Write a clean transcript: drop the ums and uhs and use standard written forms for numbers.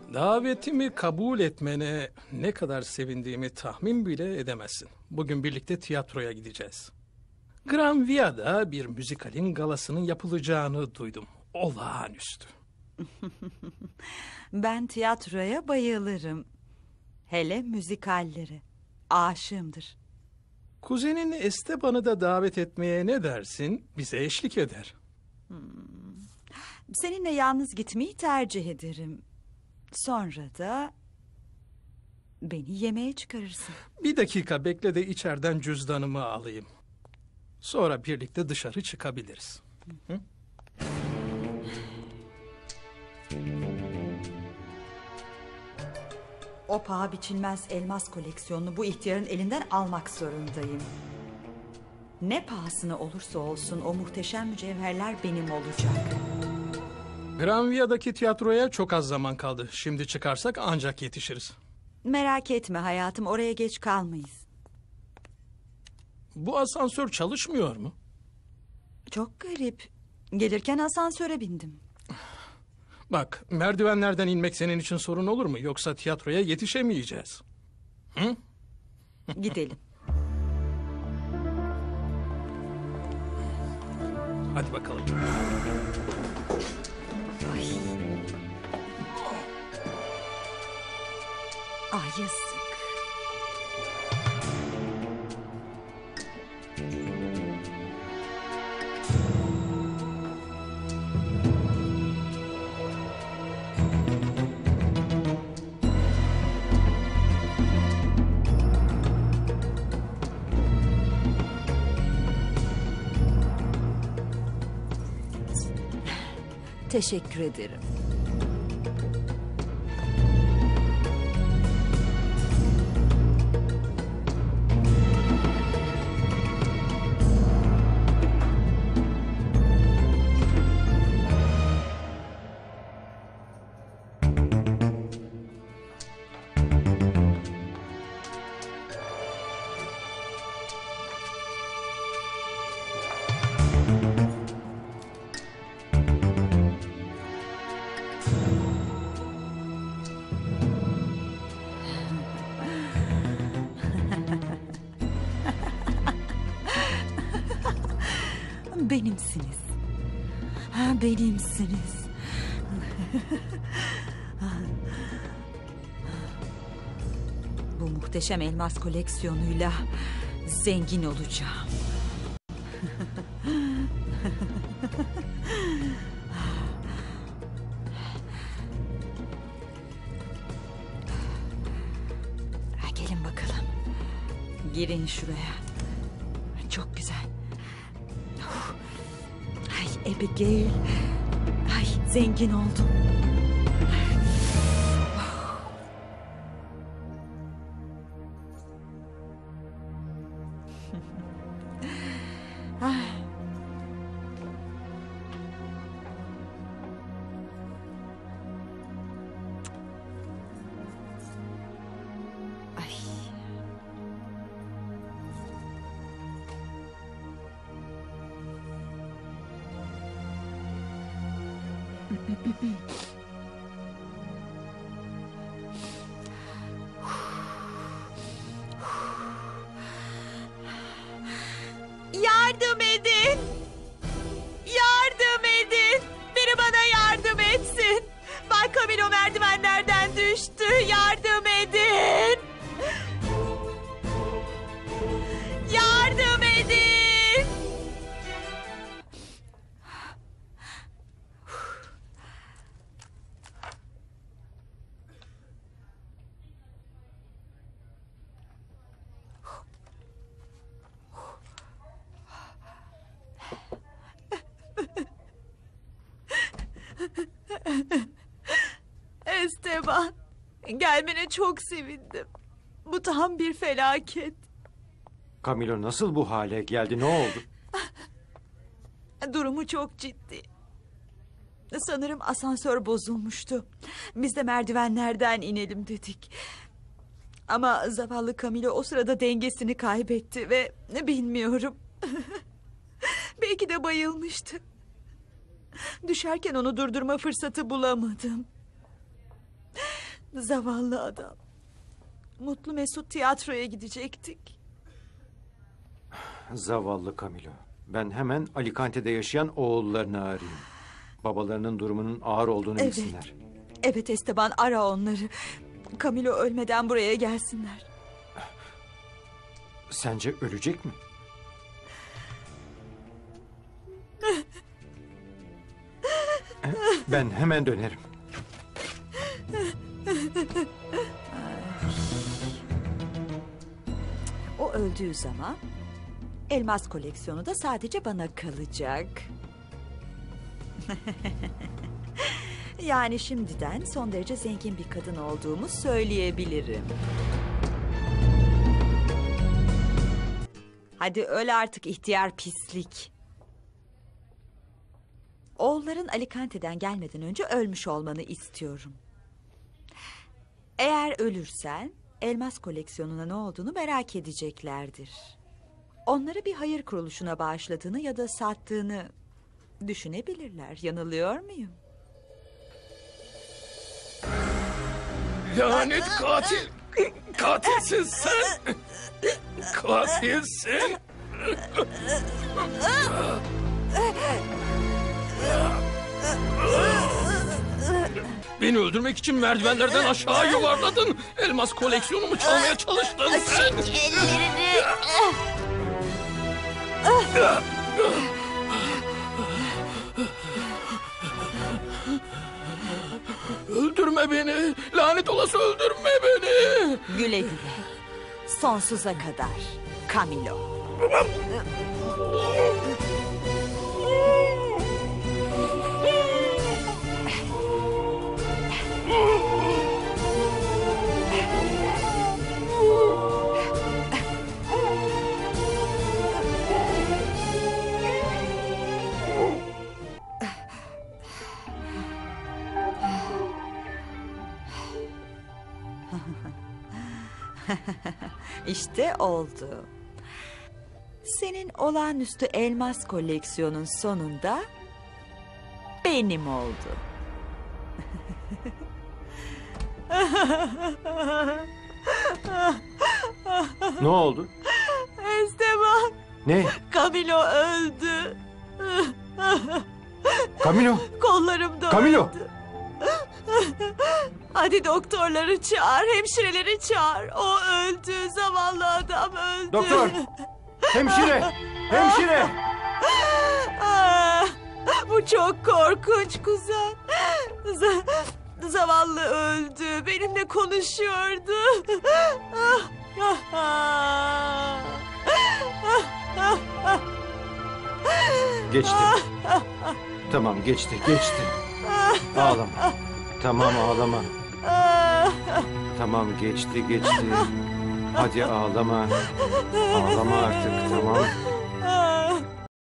Davetimi kabul etmene ne kadar sevindiğimi tahmin bile edemezsin. Bugün birlikte tiyatroya gideceğiz. Gran Via'da bir müzikalin galasının yapılacağını duydum. Olağanüstü. Ben tiyatroya bayılırım. Hele müzikalleri. Aşığımdır. Kuzenin Esteban'ı da davet etmeye ne dersin? Bize eşlik eder. Seninle yalnız gitmeyi tercih ederim. Sonra da beni yemeğe çıkarırsın. Bir dakika bekle de içeriden cüzdanımı alayım. Sonra birlikte dışarı çıkabiliriz. Hı? O paha biçilmez elmas koleksiyonunu bu ihtiyarın elinden almak zorundayım. Ne pahasına olursa olsun o muhteşem mücevherler benim olacak. Gran Via'daki tiyatroya çok az zaman kaldı. Şimdi çıkarsak ancak yetişiriz. Merak etme hayatım, oraya geç kalmayız. Bu asansör çalışmıyor mu? Çok garip. Gelirken asansöre bindim. Bak, merdivenlerden inmek senin için sorun olur mu? Yoksa tiyatroya yetişemeyeceğiz. Hı? Gidelim. Hadi bakalım. Ay. Ah yazık. Teşekkür ederim. Benimsiniz. Ha, benimsiniz. Bu muhteşem elmas koleksiyonuyla zengin olacağım. Gelin bakalım. Girin şuraya. Çok güzel. Ay Abigail. Ay zengin oldum. Ay. Ay. Yardım edin! Yardım edin! Biri bana yardım etsin! Bay Camilo merdivenlerden düştü! Yardım edin! Yardım edin! Esteban, gelmene çok sevindim. Bu tam bir felaket. Camilo nasıl bu hale geldi, ne oldu? Durumu çok ciddi. Sanırım asansör bozulmuştu. Biz de merdivenlerden inelim dedik. Ama zavallı Camilo o sırada dengesini kaybetti ve bilmiyorum. Belki de bayılmıştı. Düşerken onu durdurma fırsatı bulamadım. Zavallı adam. Mutlu mesut tiyatroya gidecektik. Zavallı Camilo. Ben hemen Alicante'de yaşayan oğullarını arayayım. Babalarının durumunun ağır olduğunu Evet. bilsinler. Evet Esteban, ara onları. Camilo ölmeden buraya gelsinler. Sence ölecek mi? Ben hemen dönerim. O öldüğü zaman elmas koleksiyonu da sadece bana kalacak. Yani şimdiden son derece zengin bir kadın olduğumu söyleyebilirim. Hadi öl artık ihtiyar pislik. Oğulların Alicante'den gelmeden önce ölmüş olmanı istiyorum. Eğer ölürsen elmas koleksiyonuna ne olduğunu merak edeceklerdir. Onları bir hayır kuruluşuna bağışladığını ya da sattığını düşünebilirler. Yanılıyor muyum? Lanet katil! Katilsin sen! Katilsin! Beni öldürmek için merdivenlerden aşağı yuvarladın. Elmas koleksiyonumu çalmaya çalıştın sen. Ellerini! Öldürme beni. Lanet olası öldürme beni. Güle güle. Sonsuza kadar. Camilo. İşte oldu. Senin olağanüstü elmas koleksiyonun sonunda benim oldu. Ne oldu? Esteban, Ne? Camilo öldü. Camilo! Kollarım da Camilo! öldü. Hadi doktorları çağır, hemşireleri çağır. O öldü, zavallı adam öldü. Doktor! Hemşire! Hemşire! Ah, bu çok korkunç kuzen. Zavallı öldü. Benimle konuşuyordu. Geçti. Tamam geçti, geçti. Ağlama. Tamam ağlama. Tamam geçti, geçti. Hadi ağlama. Ağlama artık, tamam.